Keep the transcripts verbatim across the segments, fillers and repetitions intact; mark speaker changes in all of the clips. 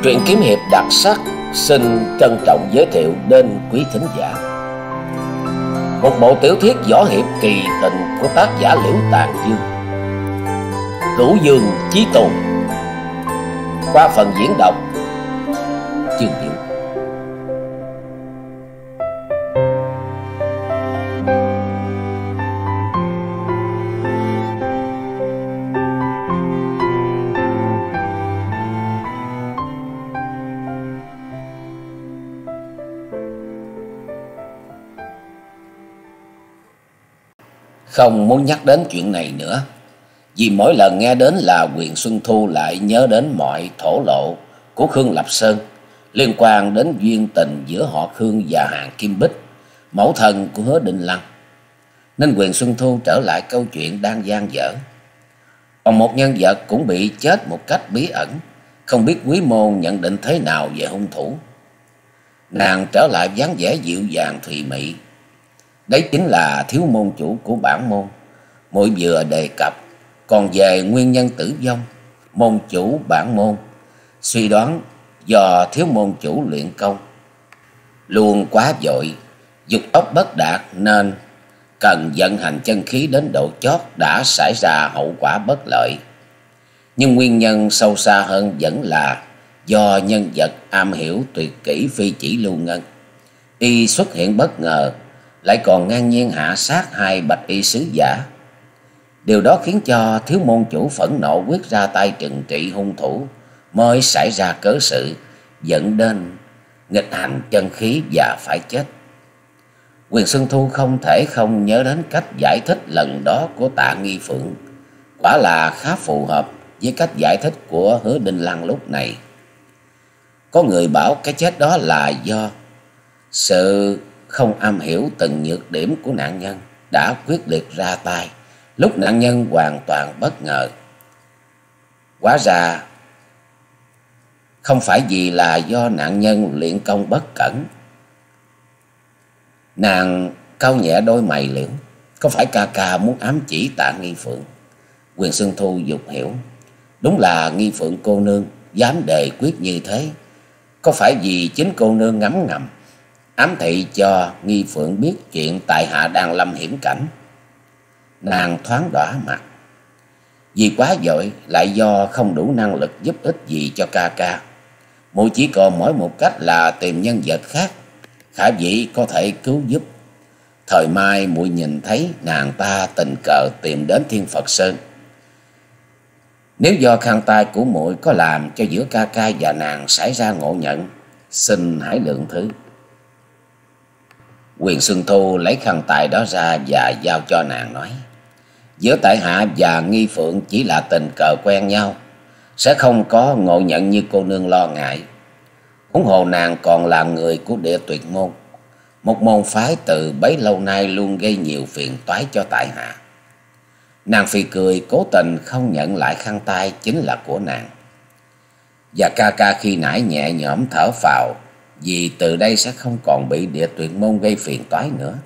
Speaker 1: Truyện kiếm hiệp đặc sắc xin trân trọng giới thiệu đến quý thính giả một bộ tiểu thuyết võ hiệp kỳ tình của tác giả Liễu Tàn Dương, Cửu Dương Chí Tồn, qua phần diễn đọc Chương Diệu. Không muốn nhắc đến chuyện này nữa, vì mỗi lần nghe đến là Quyền Xuân Thu lại nhớ đến mọi thổ lộ của Khương Lập Sơn liên quan đến duyên tình giữa họ Khương và Hàn Kim Bích, mẫu thân của Hứa Đinh Lăng, nên Quyền Xuân Thu trở lại câu chuyện đang dang dở. Còn một nhân vật cũng bị chết một cách bí ẩn, không biết Quý Môn nhận định thế nào về hung thủ. Nàng trở lại dáng vẻ dịu dàng thùy mị. Đấy chính là thiếu môn chủ của bản môn muội vừa đề cập. Còn về nguyên nhân tử vong, môn chủ bản môn suy đoán do thiếu môn chủ luyện công luôn quá vội, dục tốc bất đạt nên cần vận hành chân khí đến độ chót đã xảy ra hậu quả bất lợi. Nhưng nguyên nhân sâu xa hơn vẫn là do nhân vật am hiểu tuyệt kỹ phi chỉ lưu ngân. Y xuất hiện bất ngờ, lại còn ngang nhiên hạ sát hai bạch y sứ giả. Điều đó khiến cho thiếu môn chủ phẫn nộ quyết ra tay trừng trị hung thủ, mới xảy ra cớ sự dẫn đến nghịch hành chân khí và phải chết. Quyền Xuân Thu không thể không nhớ đến cách giải thích lần đó của Tạ Nghi Phượng, quả là khá phù hợp với cách giải thích của Hứa Đinh Lăng lúc này. Có người bảo cái chết đó là do sự không am hiểu từng nhược điểm của nạn nhân đã quyết liệt ra tay lúc nạn nhân hoàn toàn bất ngờ. Hóa ra không phải vì là do nạn nhân luyện công bất cẩn. Nàng cau nhẹ đôi mày liễu. Có phải ca ca muốn ám chỉ Tạ Nghi Phượng? Quyền Xuân Thu dục hiểu. Đúng là Nghi Phượng cô nương dám đề quyết như thế, có phải vì chính cô nương ngấm ngầm ám thị cho Nghi Phượng biết chuyện tại hạ đang lâm hiểm cảnh? Nàng thoáng đỏ mặt. Vì quá vội, lại do không đủ năng lực giúp ích gì cho ca ca, muội chỉ còn mỗi một cách là tìm nhân vật khác khả dĩ có thể cứu giúp. Thời mai muội nhìn thấy nàng ta tình cờ tìm đến Thiên Phật Sơn. Nếu do khăn tay của muội có làm cho giữa ca ca và nàng xảy ra ngộ nhận, xin hãy lượng thứ. Quyền Xuân Thu lấy khăn tay đó ra và giao cho nàng, nói: giữa tại hạ và Nghi Phượng chỉ là tình cờ quen nhau, sẽ không có ngộ nhận như cô nương lo ngại. Huống hồ nàng còn là người của Địa Tuyệt môn, một môn phái từ bấy lâu nay luôn gây nhiều phiền toái cho tại hạ. Nàng phì cười, cố tình không nhận lại khăn tay chính là của nàng. Và ca ca khi nãy nhẹ nhõm thở phào, vì từ đây sẽ không còn bị Địa Tuyệt môn gây phiền toái nữa.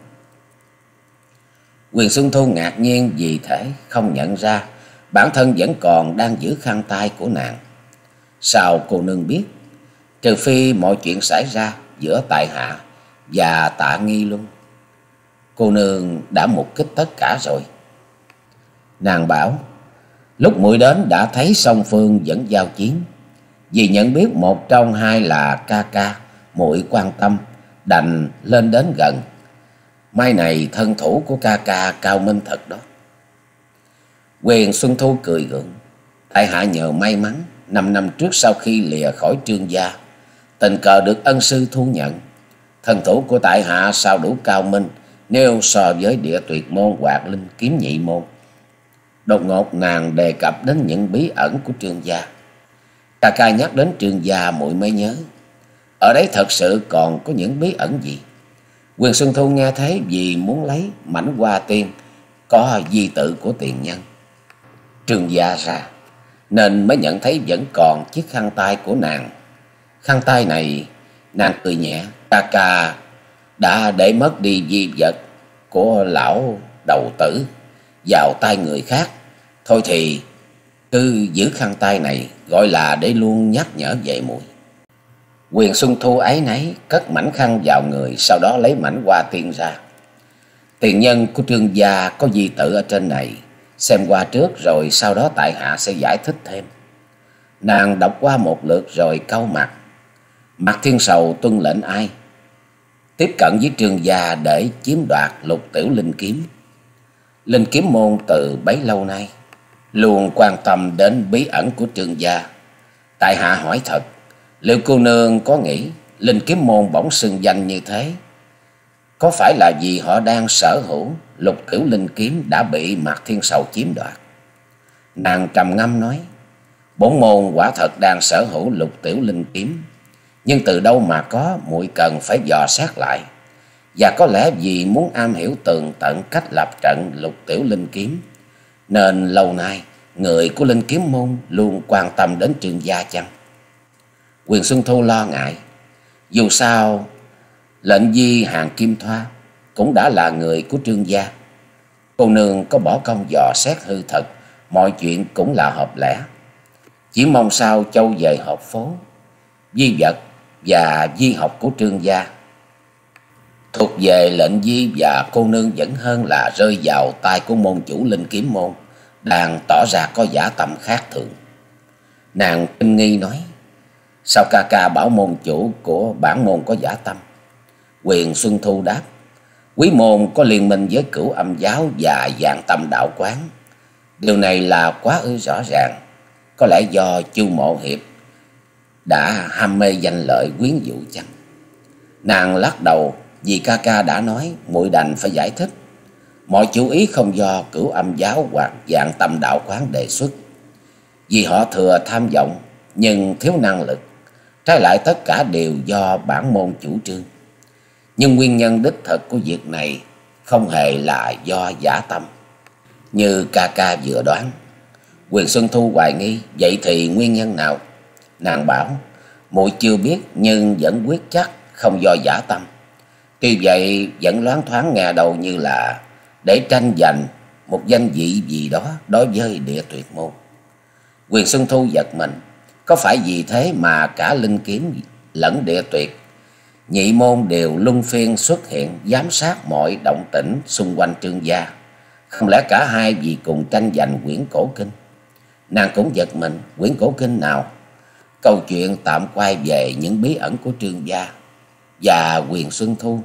Speaker 1: Quyền Xuân Thu ngạc nhiên vì thế không nhận ra bản thân vẫn còn đang giữ khăn tay của nàng. Sao cô nương biết? Trừ phi mọi chuyện xảy ra giữa tại hạ và Tạ Nghi luôn. Cô nương đã mục kích tất cả rồi. Nàng bảo: lúc muội đến đã thấy song phương vẫn giao chiến. Vì nhận biết một trong hai là ca ca, muội quan tâm đành lên đến gần. Mai này thân thủ của ca ca cao minh thật đó. Quyền Xuân Thu cười gượng. Tại hạ nhờ may mắn, năm năm trước sau khi lìa khỏi Trương gia, tình cờ được ân sư thu nhận. Thân thủ của tại hạ sao đủ cao minh nếu so với Địa Tuyệt môn hoặc Linh Kiếm Nhị môn. Đột ngột nàng đề cập đến những bí ẩn của Trương gia. Ca ca nhắc đến Trương gia muội mới nhớ, ở đấy thật sự còn có những bí ẩn gì? Quyền Xuân Thu nghe thấy vì muốn lấy mảnh hoa tiên có di tự của tiền nhân Trương gia ra, nên mới nhận thấy vẫn còn chiếc khăn tay của nàng. Khăn tay này, nàng cười nhẹ, ca ca đã để mất đi di vật của lão đầu tử vào tay người khác. Thôi thì cứ giữ khăn tay này, gọi là để luôn nhắc nhở về muội. Quyền Xuân Thu áy náy cất mảnh khăn vào người, sau đó lấy mảnh hoa tiên ra. Tiền nhân của Trương gia có di tự ở trên này, xem qua trước rồi sau đó tại hạ sẽ giải thích thêm. Nàng đọc qua một lượt rồi cau mặt. Mạc Thiên Sầu tuân lệnh ai tiếp cận với Trương gia để chiếm đoạt Lục Tiểu Linh kiếm. Linh kiếm môn từ bấy lâu nay luôn quan tâm đến bí ẩn của Trương gia. Tại hạ hỏi thật, liệu cô nương có nghĩ Linh kiếm môn bỗng xưng danh như thế, có phải là vì họ đang sở hữu Lục Tiểu Linh kiếm đã bị Mạc Thiên Sầu chiếm đoạt? Nàng trầm ngâm nói, bổn môn quả thật đang sở hữu Lục Tiểu Linh kiếm, nhưng từ đâu mà có, muội cần phải dò xét lại. Và có lẽ vì muốn am hiểu tường tận cách lập trận Lục Tiểu Linh kiếm, nên lâu nay người của Linh kiếm môn luôn quan tâm đến Trương gia chăng? Quyền Xuân Thu lo ngại, dù sao lệnh Di Hàng Kim Thoa cũng đã là người của Trương gia. Cô nương có bỏ công dò xét hư thật, mọi chuyện cũng là hợp lẽ. Chỉ mong sao châu về họp phố, di vật và di học của Trương gia thuộc về lệnh Di và cô nương vẫn hơn là rơi vào tay của môn chủ Linh kiếm môn đang tỏ ra có dã tâm khác thường. Nàng kinh nghi nói, sao ca ca bảo môn chủ của bản môn có dã tâm? Quyền Xuân Thu đáp, quý môn có liên minh với Cửu Âm giáo và Vạn Tâm đạo quán. Điều này là quá ư rõ ràng. Có lẽ do Chu Mộ Hiệp đã ham mê danh lợi quyến rũ chăng? Nàng lắc đầu, vì ca ca đã nói, muội đành phải giải thích. Mọi chú ý không do Cửu Âm giáo hoặc Vạn Tâm đạo quán đề xuất, vì họ thừa tham vọng nhưng thiếu năng lực. Trái lại tất cả đều do bản môn chủ trương. Nhưng nguyên nhân đích thực của việc này không hề là do dã tâm như ca ca vừa đoán. Quyền Xuân Thu hoài nghi, vậy thì nguyên nhân nào? Nàng bảo, muội chưa biết nhưng vẫn quyết chắc không do dã tâm. Tuy vậy vẫn loáng thoáng nghe đầu như là để tranh giành một danh vị gì đó đối với Địa Tuyệt môn. Quyền Xuân Thu giật mình, có phải vì thế mà cả Linh kiếm lẫn Địa Tuyệt nhị môn đều luân phiên xuất hiện giám sát mọi động tĩnh xung quanh Trương gia? Không lẽ cả hai vì cùng tranh giành quyển cổ kinh? Nàng cũng giật mình, quyển cổ kinh nào? Câu chuyện tạm quay về những bí ẩn của Trương gia. Và Quyền Xuân Thu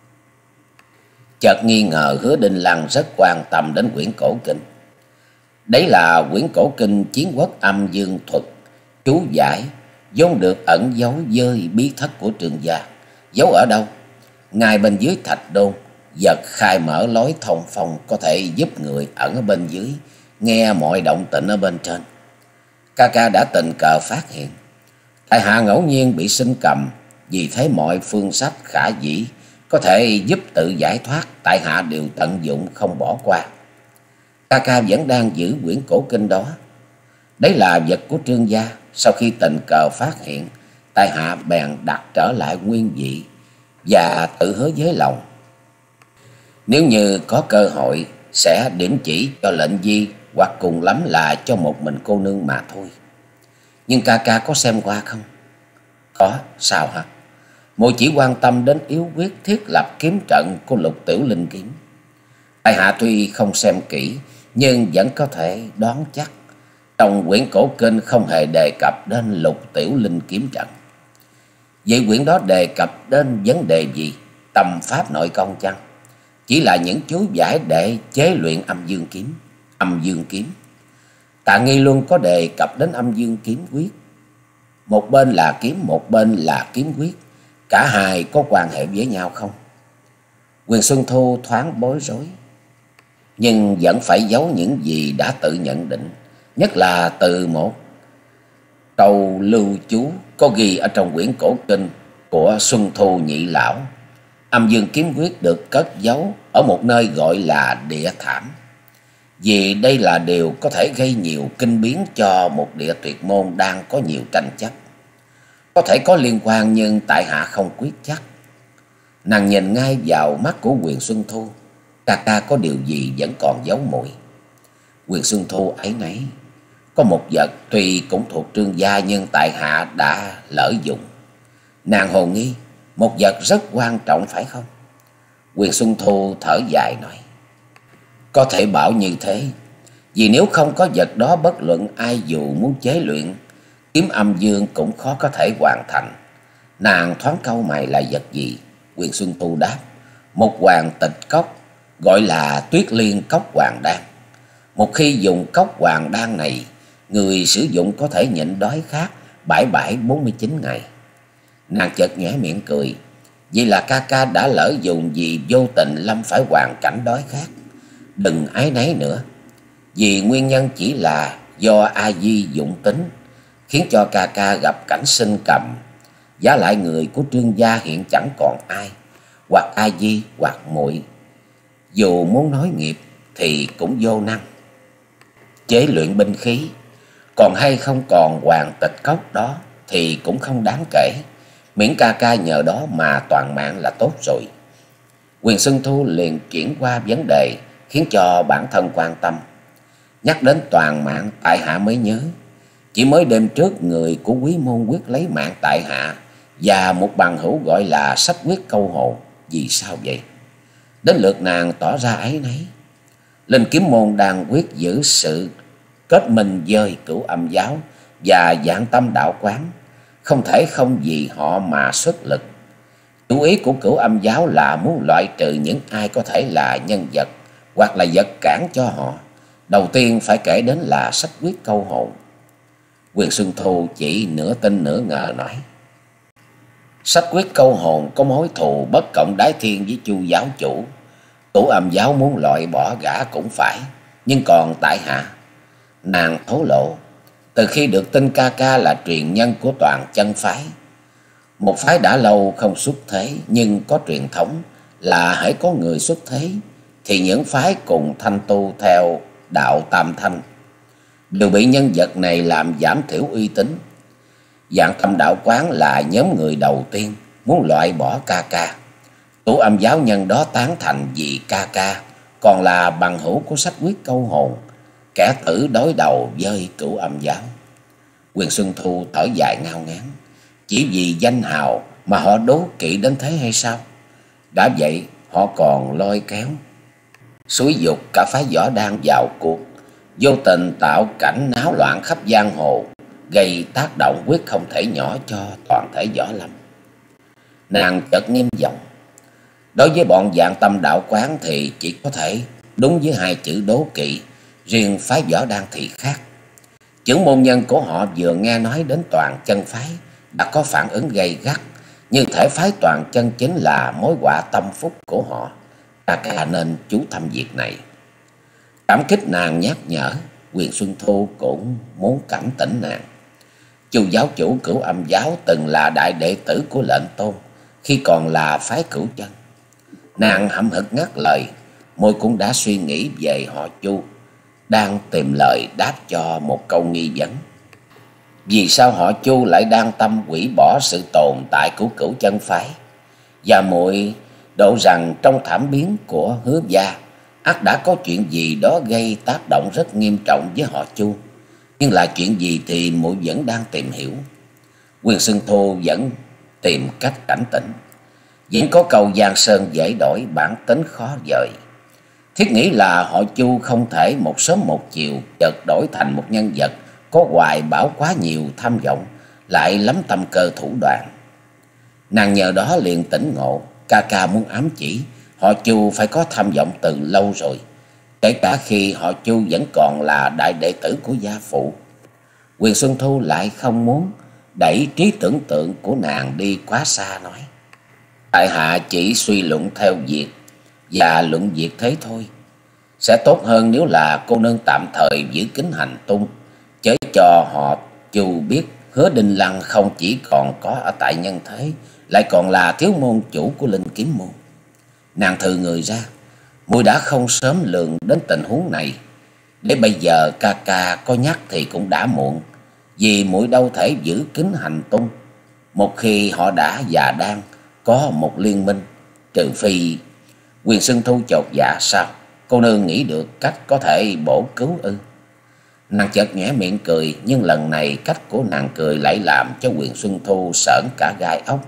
Speaker 1: chợt nghi ngờ Hứa Đinh Lăng rất quan tâm đến quyển cổ kinh. Đấy là quyển cổ kinh Chiến Quốc Âm Dương Thuật chú giải, vốn được ẩn giấu với bí thất của Trương gia. Giấu ở đâu? Ngay bên dưới thạch đôn, vật khai mở lối thông phong có thể giúp người ẩn ở bên dưới nghe mọi động tĩnh ở bên trên. Ca ca đã tình cờ phát hiện. Tại hạ ngẫu nhiên bị sinh cầm, vì thế mọi phương sách khả dĩ có thể giúp tự giải thoát, tại hạ đều tận dụng không bỏ qua. Ca ca vẫn đang giữ quyển cổ kinh đó. Đấy là vật của Trương gia. Sau khi tình cờ phát hiện, tại hạ bèn đặt trở lại nguyên vị và tự hứa với lòng, nếu như có cơ hội sẽ điểm chỉ cho lệnh Di, hoặc cùng lắm là cho một mình cô nương mà thôi. Nhưng ca ca có xem qua không? Có, sao hả? Muội chỉ quan tâm đến yếu quyết thiết lập kiếm trận của Lục Tiểu Linh kiếm. Tại hạ tuy không xem kỹ nhưng vẫn có thể đoán chắc trong quyển cổ kinh không hề đề cập đến Lục Tiểu Linh kiếm trận. Vậy quyển đó đề cập đến vấn đề gì? Tâm pháp nội công chăng? Chỉ là những chú giải để chế luyện âm dương kiếm. Âm dương kiếm, Tạ Nghi Luân có đề cập đến âm dương kiếm quyết. Một bên là kiếm, một bên là kiếm quyết, cả hai có quan hệ với nhau không? Quyền Xuân Thu thoáng bối rối, nhưng vẫn phải giấu những gì đã tự nhận định, nhất là từ một câu lưu chú có ghi ở trong quyển cổ kinh của Xuân Thu nhị lão. Âm dương kiếm quyết được cất giấu ở một nơi gọi là địa thảm, vì đây là điều có thể gây nhiều kinh biến cho một Địa Tuyệt môn đang có nhiều tranh chấp. Có thể có liên quan nhưng tại hạ không quyết chắc. Nàng nhìn ngay vào mắt của Quyền Xuân Thu. Ca ca có điều gì vẫn còn giấu muội? Quyền Xuân Thu ấy nấy, có một vật tuy cũng thuộc Trương gia nhưng tại hạ đã lỡ dụng. Nàng hồ nghi, một vật rất quan trọng phải không? Quyền Xuân Thu thở dài nói, có thể bảo như thế, vì nếu không có vật đó, bất luận ai dù muốn chế luyện kiếm âm dương cũng khó có thể hoàn thành. Nàng thoáng cau mày, là vật gì? Quyền Xuân Thu đáp, một hoàng tịch cốc, gọi là Tuyết Liên Cốc Hoàng Đan. Một khi dùng cốc hoàng đan này, người sử dụng có thể nhịn đói khát bảy bảy bốn mươi chín ngày. Nàng chợt nhếch miệng cười, vậy là ca ca đã lỡ dùng vì vô tình lâm phải hoàn cảnh đói khát. Đừng áy náy nữa, vì nguyên nhân chỉ là do A Di dụng tính, khiến cho ca ca gặp cảnh sinh cầm. Giá lại người của Trương gia hiện chẳng còn ai, hoặc A Di hoặc muội, dù muốn nói nghiệp thì cũng vô năng. Chế luyện binh khí, còn hay không còn hoàng tịch cốc đó thì cũng không đáng kể, miễn ca ca nhờ đó mà toàn mạng là tốt rồi. Quyền Xuân Thu liền chuyển qua vấn đề khiến cho bản thân quan tâm. Nhắc đến toàn mạng, tại hạ mới nhớ, chỉ mới đêm trước người của Quý môn quyết lấy mạng tại hạ và một bằng hữu gọi là Sách Quyết Câu Hồn. Vì sao vậy? Đến lượt nàng tỏ ra áy náy. Linh Kiếm môn đang quyết giữ sự kết minh với Cửu Âm giáo và Vạn Tâm đạo quán, không thể không vì họ mà xuất lực. Chủ ý của Cửu Âm giáo là muốn loại trừ những ai có thể là nhân vật hoặc là vật cản cho họ. Đầu tiên phải kể đến là Sách Quyết Câu Hồn. Quyền Xuân Thu chỉ nửa tin nửa ngờ nói, Sách Quyết Câu Hồn có mối thù bất cộng đái thiên với Chu giáo chủ. Cửu Âm giáo muốn loại bỏ gã cũng phải, nhưng còn tại hạ. Nàng thổ lộ, từ khi được tin ca ca là truyền nhân của Toàn Chân phái, một phái đã lâu không xuất thế, nhưng có truyền thống là hễ có người xuất thế thì những phái cùng thanh tu theo đạo Tam Thanh đều bị nhân vật này làm giảm thiểu uy tín. Vạn Tâm đạo quán là nhóm người đầu tiên muốn loại bỏ ca ca. Cửu Âm giáo nhân đó tán thành vì ca ca còn là bằng hữu của Sách Quyết Câu Hồn, kẻ tử đối đầu với Cửu Âm giáo. Quyền Xuân Thu thở dài ngao ngán, chỉ vì danh hào mà họ đố kỵ đến thế hay sao? Đã vậy họ còn lôi kéo xúi dục cả phái Võ Đan vào cuộc, vô tình tạo cảnh náo loạn khắp giang hồ, gây tác động quyết không thể nhỏ cho toàn thể võ lâm. Nàng chợt nghiêm giọng, đối với bọn Vạn Tâm đạo quán thì chỉ có thể đúng với hai chữ đố kỵ, riêng phái Võ Đan thì khác. Chưởng môn nhân của họ vừa nghe nói đến Toàn Chân phái đã có phản ứng gay gắt, như thể phái Toàn Chân chính là mối họa tâm phúc của họ. Ca ca nên chú tâm việc này. Cảm kích nàng nhắc nhở, Quyền Xuân Thu cũng muốn cảm tỉnh nàng. Chu giáo chủ Cửu Âm giáo từng là đại đệ tử của lệnh tôn khi còn là phái Cửu Chân. Nàng hậm hực ngắt lời, môi cũng đã suy nghĩ về họ Chu, đang tìm lời đáp cho một câu nghi vấn. Vì sao họ Chu lại đang tâm hủy bỏ sự tồn tại của Cửu Chân phái? Và muội độ rằng trong thảm biến của Hứa gia ắt đã có chuyện gì đó gây tác động rất nghiêm trọng với họ Chu, nhưng là chuyện gì thì muội vẫn đang tìm hiểu. Quyền Xuân Thu vẫn tìm cách cảnh tỉnh. Vẫn có câu giang sơn dễ đổi, bản tính khó dời. Thiết nghĩ là họ Chu không thể một sớm một chiều chợt đổi thành một nhân vật có hoài bão quá nhiều tham vọng, lại lắm tâm cơ thủ đoạn. Nàng nhờ đó liền tỉnh ngộ, ca ca muốn ám chỉ họ Chu phải có tham vọng từ lâu rồi, kể cả khi họ Chu vẫn còn là đại đệ tử của gia phụ. Quyền Xuân Thu lại không muốn đẩy trí tưởng tượng của nàng đi quá xa, nói, tại hạ chỉ suy luận theo việc và luận việc thế thôi. Sẽ tốt hơn nếu là cô nương tạm thời giữ kín hành tung, chớ cho họ Chu biết Hứa Đinh Lăng không chỉ còn có ở tại nhân thế, lại còn là thiếu môn chủ của Linh Kiếm môn. Nàng thừ người ra, muội đã không sớm lường đến tình huống này, để bây giờ ca ca có nhắc thì cũng đã muộn, vì muội đâu thể giữ kín hành tung. Một khi họ đã và đang có một liên minh, trừ phi... Quyền Xuân Thu chột dạ, sao cô nương nghĩ được cách có thể bổ cứu ư? Nàng chợt nhếch miệng cười, nhưng lần này cách của nàng cười lại làm cho Quyền Xuân Thu sởn cả gai ốc.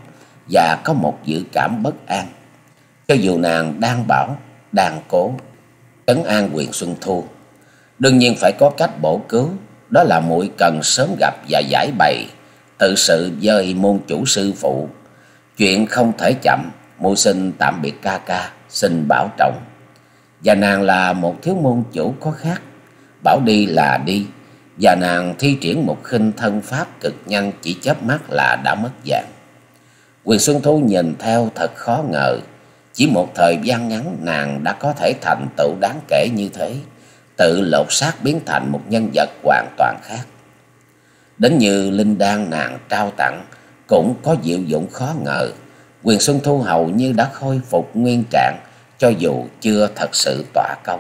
Speaker 1: và có một dự cảm bất an. Cho dù nàng đang bảo, đang cố trấn an Quyền Xuân Thu, đương nhiên phải có cách bổ cứu, đó là muội cần sớm gặp và giải bày tự sự với môn chủ sư phụ. Chuyện không thể chậm, muội xin tạm biệt ca ca, xin bảo trọng. Và nàng là một thiếu môn chủ có khác, bảo đi là đi, và nàng thi triển một khinh thân pháp cực nhanh, chỉ chớp mắt là đã mất dạng. Quyền Xuân Thu nhìn theo thật khó ngờ, chỉ một thời gian ngắn nàng đã có thể thành tựu đáng kể như thế, tự lột xác biến thành một nhân vật hoàn toàn khác. Đến như linh đan nàng trao tặng cũng có diệu dụng khó ngờ. Quyền Xuân Thu hầu như đã khôi phục nguyên trạng, cho dù chưa thật sự tỏa công.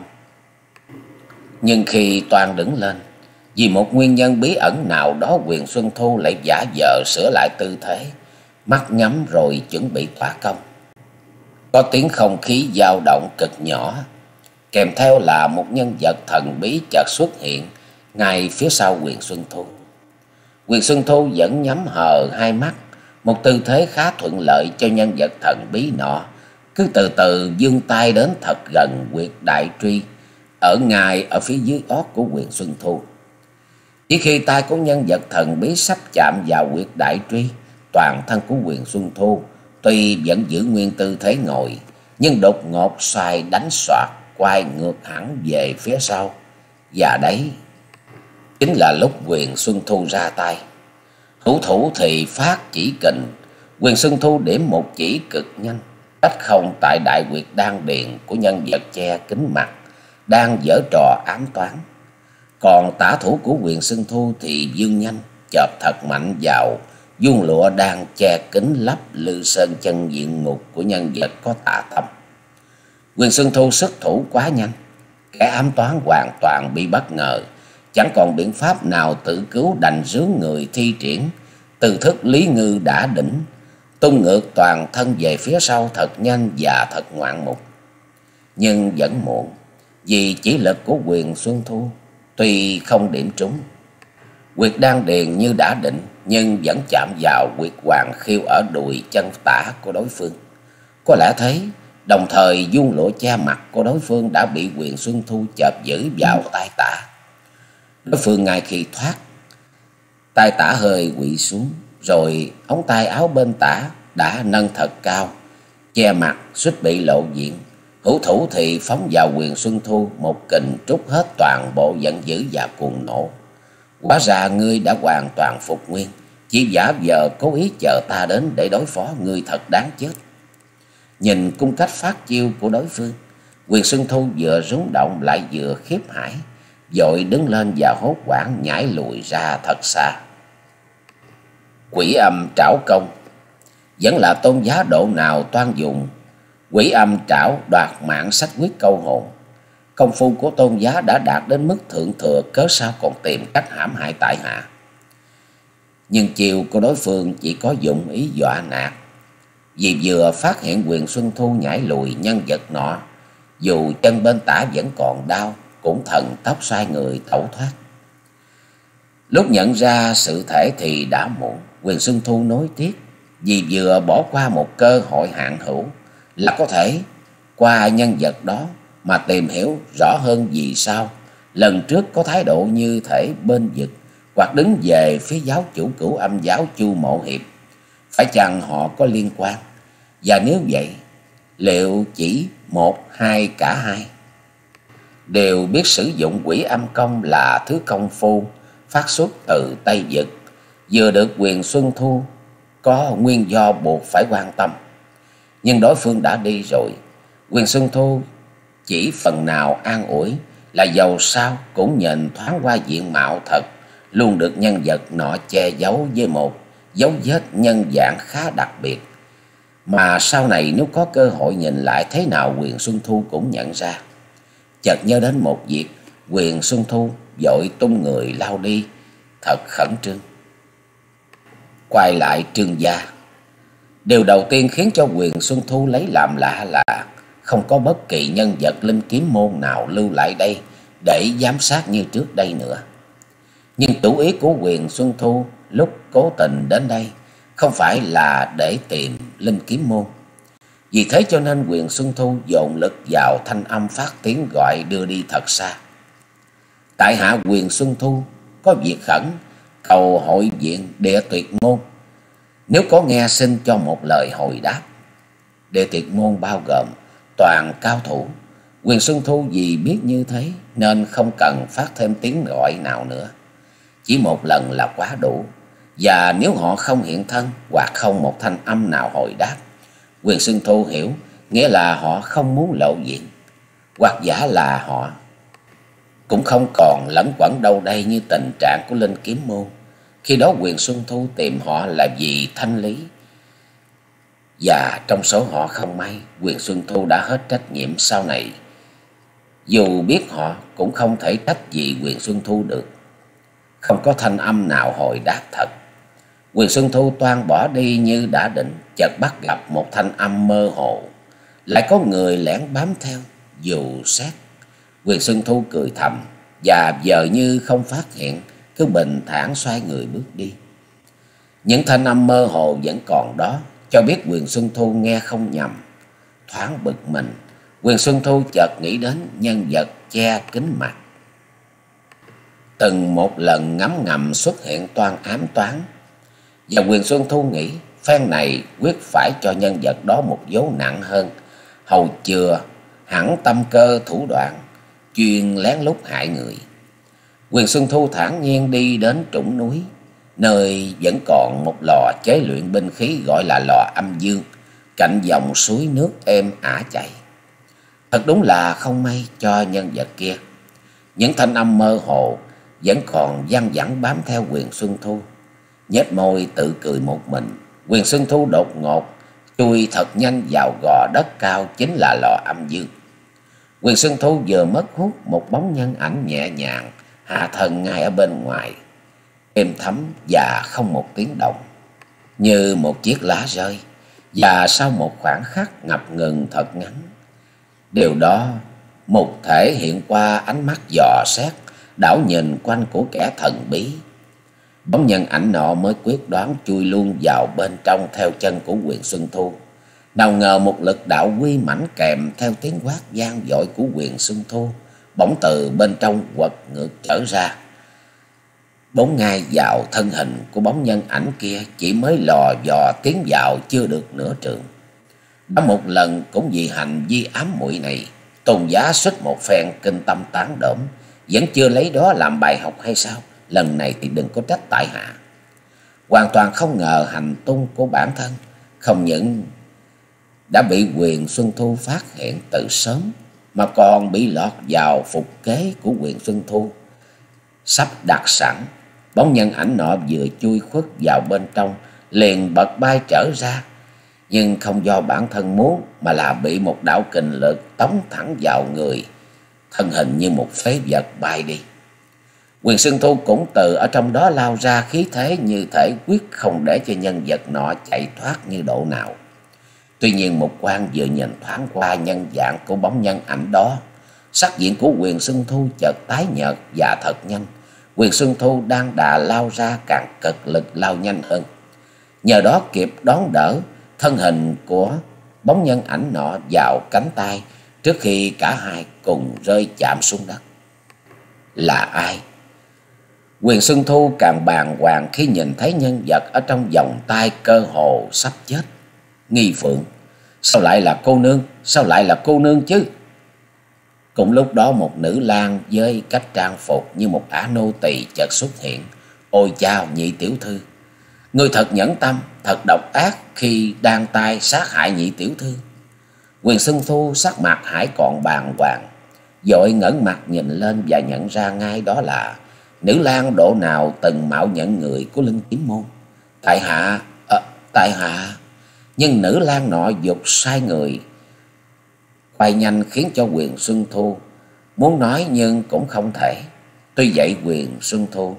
Speaker 1: Nhưng khi toàn đứng lên, vì một nguyên nhân bí ẩn nào đó, Quyền Xuân Thu lại giả vờ sửa lại tư thế, mắt nhắm rồi chuẩn bị tỏa công. Có tiếng không khí dao động cực nhỏ, kèm theo là một nhân vật thần bí chợt xuất hiện ngay phía sau Quyền Xuân Thu. Quyền Xuân Thu vẫn nhắm hờ hai mắt, một tư thế khá thuận lợi cho nhân vật thần bí nọ, cứ từ từ vươn tay đến thật gần huyệt đại truy ở ngay ở phía dưới ót của Quyền Xuân Thu. Chỉ khi tay của nhân vật thần bí sắp chạm vào huyệt đại truy, toàn thân của Quyền Xuân Thu tuy vẫn giữ nguyên tư thế ngồi, nhưng đột ngột xoay đánh xoạc, quay ngược hẳn về phía sau. Và đấy chính là lúc Quyền Xuân Thu ra tay. Hữu thủ thì phát chỉ kình, Quyền Xuân Thu điểm một chỉ cực nhanh, cách không tại đại huyệt đan điền của nhân vật che kính mặt đang giở trò ám toán. Còn tả thủ của Quyền Xuân Thu thì dương nhanh, chộp thật mạnh vào vuông lụa đang che kính lấp lư sơn chân diện ngục của nhân vật có tà tâm. Quyền Xuân Thu xuất thủ quá nhanh, kẻ ám toán hoàn toàn bị bất ngờ, chẳng còn biện pháp nào tự cứu, đành rướn người thi triển từ thức Lý Ngư đã đỉnh, tung ngược toàn thân về phía sau thật nhanh và thật ngoạn mục. Nhưng vẫn muộn, vì chỉ lực của Quyền Xuân Thu tuy không điểm trúng huyệt đan điền như đã định, nhưng vẫn chạm vào huyệt hoàng khiêu ở đùi chân tả của đối phương. Có lẽ thế, đồng thời vuông lụa che mặt của đối phương đã bị Quyền Xuân Thu chộp giữ vào tay tả. Đối phương ngay khi thoát, tay tả hơi quỵ xuống, rồi ống tay áo bên tả đã nâng thật cao, che mặt suýt bị lộ diện. Hữu thủ thì phóng vào Quyền Xuân Thu một kình trút hết toàn bộ giận dữ và cuồng nộ. Hóa ra ngươi đã hoàn toàn phục nguyên, chỉ giả vờ cố ý chờ ta đến để đối phó, ngươi thật đáng chết. Nhìn cung cách phát chiêu của đối phương, Quyền Xuân Thu vừa rúng động lại vừa khiếp hãi, vội đứng lên và hốt hoảng nhảy lùi ra thật xa. Quỷ âm trảo công, vẫn là tôn giá độ nào toan dùng quỷ âm trảo đoạt mạng sách quyết câu hồn. Công phu của tôn giá đã đạt đến mức thượng thừa, cớ sao còn tìm cách hãm hại tại hạ. Nhưng chiều của đối phương chỉ có dụng ý dọa nạt. Vì vừa phát hiện Quyền Xuân Thu nhảy lùi, nhân vật nọ dù chân bên tả vẫn còn đau, cũng thần tốc xoay người tẩu thoát. Lúc nhận ra sự thể thì đã muộn. Quyền Xuân Thu nối tiếc, vì vừa bỏ qua một cơ hội hạn hữu là có thể qua nhân vật đó mà tìm hiểu rõ hơn vì sao lần trước có thái độ như thể bên vực hoặc đứng về phía giáo chủ Cửu Âm giáo Chu Mộ Hiệp. Phải chăng họ có liên quan? Và nếu vậy, liệu chỉ một, hai, cả hai đều biết sử dụng quỷ âm công là thứ công phu phát xuất từ Tây Vực, vừa được Quyền Xuân Thu có nguyên do buộc phải quan tâm. Nhưng đối phương đã đi rồi, Quyền Xuân Thu chỉ phần nào an ủi là dầu sao cũng nhìn thoáng qua diện mạo thật luôn được nhân vật nọ che giấu với một dấu vết nhân dạng khá đặc biệt, mà sau này nếu có cơ hội nhìn lại thế nào Quyền Xuân Thu cũng nhận ra. Chợt nhớ đến một việc, Quyền Xuân Thu vội tung người lao đi thật khẩn trương. Quay lại Trương gia, điều đầu tiên khiến cho Quyền Xuân Thu lấy làm lạ là không có bất kỳ nhân vật linh kiếm môn nào lưu lại đây để giám sát như trước đây nữa. Nhưng chủ ý của Quyền Xuân Thu lúc cố tình đến đây không phải là để tìm Linh Kiếm Môn. Vì thế cho nên Quyền Xuân Thu dồn lực vào thanh âm phát tiếng gọi đưa đi thật xa. Tại hạ Quyền Xuân Thu có việc khẩn, cầu hội viện Địa Tuyệt Môn, nếu có nghe xin cho một lời hồi đáp. Địa Tuyệt Môn bao gồm toàn cao thủ. Quyền Xuân Thu vì biết như thế nên không cần phát thêm tiếng gọi nào nữa. Chỉ một lần là quá đủ. Và nếu họ không hiện thân hoặc không một thanh âm nào hồi đáp, Quyền Xuân Thu hiểu nghĩa là họ không muốn lộ diện, hoặc giả là họ cũng không còn lẫn quẩn đâu đây như tình trạng của Linh Kiếm Môn. Khi đó Quyền Xuân Thu tìm họ là vì thanh lý, và trong số họ không may, Quyền Xuân Thu đã hết trách nhiệm sau này. Dù biết họ cũng không thể trách gì Quyền Xuân Thu được. Không có thanh âm nào hồi đáp thật. Quyền Xuân Thu toan bỏ đi như đã định, chợt bắt gặp một thanh âm mơ hồ, lại có người lẻn bám theo dù xét. Quyền Xuân Thu cười thầm và vờ như không phát hiện, cứ bình thản xoay người bước đi. Những thanh âm mơ hồ vẫn còn đó, cho biết Quyền Xuân Thu nghe không nhầm. Thoáng bực mình, Quyền Xuân Thu chợt nghĩ đến nhân vật che kính mặt từng một lần ngấm ngầm xuất hiện toan ám toán. Và Quyền Xuân Thu nghĩ phen này quyết phải cho nhân vật đó một dấu nặng hơn, hầu chừa hẳn tâm cơ thủ đoạn, chuyên lén lút hại người. Quyền Xuân Thu thản nhiên đi đến trũng núi, nơi vẫn còn một lò chế luyện binh khí gọi là lò Âm Dương, cạnh dòng suối nước êm ả chảy. Thật đúng là không may cho nhân vật kia. Những thanh âm mơ hồ vẫn còn văng vẳng bám theo Quyền Xuân Thu. Nhếch môi tự cười một mình, Quyền Xuân Thu đột ngột chui thật nhanh vào gò đất cao chính là lò Âm Dương. Quyền Xuân Thu vừa mất hút, một bóng nhân ảnh nhẹ nhàng hạ thân ngay ở bên ngoài, êm thấm và không một tiếng động, như một chiếc lá rơi. Và sau một khoảng khắc ngập ngừng thật ngắn, điều đó một thể hiện qua ánh mắt dò xét đảo nhìn quanh của kẻ thần bí. Bóng nhân ảnh nọ mới quyết đoán chui luôn vào bên trong theo chân của Quyền Xuân Thu. Nào ngờ một lực đạo uy mãnh kèm theo tiếng quát vang dội của Quyền Xuân Thu bỗng từ bên trong quật ngược trở ra, bốn ngay vào thân hình của bóng nhân ảnh kia. Chỉ mới lò dò tiến vào chưa được nửa trường, đã một lần cũng vì hành vi ám muội này, Tôn Giá suýt một phen kinh tâm tán đổm, vẫn chưa lấy đó làm bài học hay sao? Lần này thì đừng có trách tại hạ. Hoàn toàn không ngờ hành tung của bản thân không những đã bị Quyền Xuân Thu phát hiện từ sớm, mà còn bị lọt vào phục kế của Quyền Xuân Thu sắp đặt sẵn. Bóng nhân ảnh nọ vừa chui khuất vào bên trong liền bật bay trở ra, nhưng không do bản thân muốn, mà là bị một đạo kình lực tống thẳng vào người, thân hình như một phế vật bay đi. Quyền Xuân Thu cũng từ ở trong đó lao ra, khí thế như thể quyết không để cho nhân vật nọ chạy thoát như độ nào. Tuy nhiên một quan vừa nhìn thoáng qua nhân dạng của bóng nhân ảnh đó, sắc diện của Quyền Xuân Thu chợt tái nhợt và thật nhanh. Quyền Xuân Thu đang đà lao ra càng cực lực lao nhanh hơn, nhờ đó kịp đón đỡ thân hình của bóng nhân ảnh nọ vào cánh tay trước khi cả hai cùng rơi chạm xuống đất. Là ai? Quyền Xuân Thu càng bàng hoàng khi nhìn thấy nhân vật ở trong vòng tay cơ hồ sắp chết. Nghi Phượng, sao lại là cô nương? Sao lại là cô nương chứ? Cùng lúc đó một nữ lang với cách trang phục như một ả nô tỳ chợt xuất hiện. Ôi chao, nhị tiểu thư, ngươi thật nhẫn tâm, thật độc ác khi đang tay sát hại nhị tiểu thư. Quyền Xuân Thu sắc mặt hãy còn bàng hoàng, vội ngẩng mặt nhìn lên và nhận ra ngay đó là nữ lang độ nào từng mạo nhận người của Linh Kiếm Môn. Tại hạ, à, tại hạ. Nhưng nữ lang nọ giục sai người quay nhanh, khiến cho Quyền Xuân Thu muốn nói nhưng cũng không thể. Tuy vậy Quyền Xuân Thu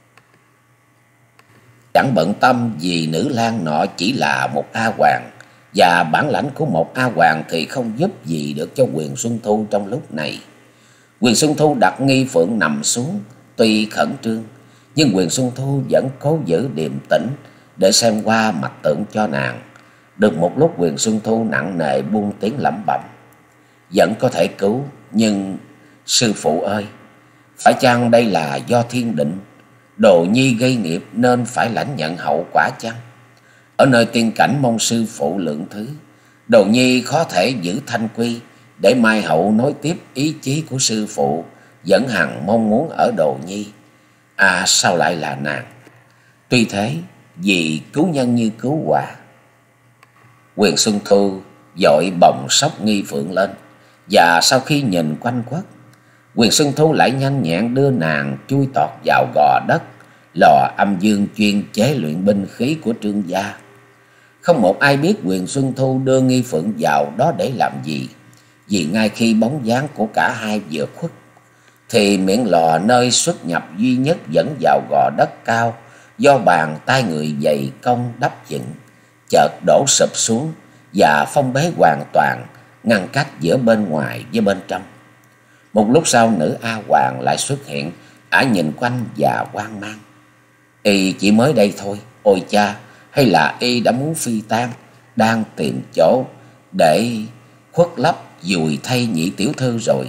Speaker 1: chẳng bận tâm, vì nữ lang nọ chỉ là một A Hoàng, và bản lãnh của một A Hoàng thì không giúp gì được cho Quyền Xuân Thu trong lúc này. Quyền Xuân Thu đặt Nghi Phượng nằm xuống, tuy khẩn trương nhưng Quyền Xuân Thu vẫn cố giữ điềm tĩnh để xem qua mặt tượng cho nàng. Được một lúc Quyền Xuân Thu nặng nề buông tiếng lẩm bẩm. Vẫn có thể cứu, nhưng sư phụ ơi, phải chăng đây là do thiên định, Đồ Nhi gây nghiệp nên phải lãnh nhận hậu quả chăng? Ở nơi tiên cảnh mong sư phụ lượng thứ, Đồ Nhi khó thể giữ thanh quy, để mai hậu nối tiếp ý chí của sư phụ vẫn hằng mong muốn ở Đồ Nhi. À, sao lại là nàng? Tuy thế, vì cứu nhân như cứu hòa. Quyền Xuân Thu vội bồng sóc Nghi Phượng lên, và sau khi nhìn quanh quất, Quyền Xuân Thu lại nhanh nhẹn đưa nàng chui tọt vào gò đất lò âm dương chuyên chế luyện binh khí của Trương gia. Không một ai biết Quyền Xuân Thu đưa Nghi Phượng vào đó để làm gì, vì ngay khi bóng dáng của cả hai vừa khuất, thì miệng lò nơi xuất nhập duy nhất dẫn vào gò đất cao do bàn tay người dày công đắp dựng, chợt đổ sụp xuống và phong bế hoàn toàn, ngăn cách giữa bên ngoài với bên trong. Một lúc sau, nữ A Hoàng lại xuất hiện. Ả nhìn quanh và hoang mang. Y chỉ mới đây thôi, ôi cha, hay là y đã muốn phi tang, đang tìm chỗ để khuất lấp dùi thay nhị tiểu thư rồi.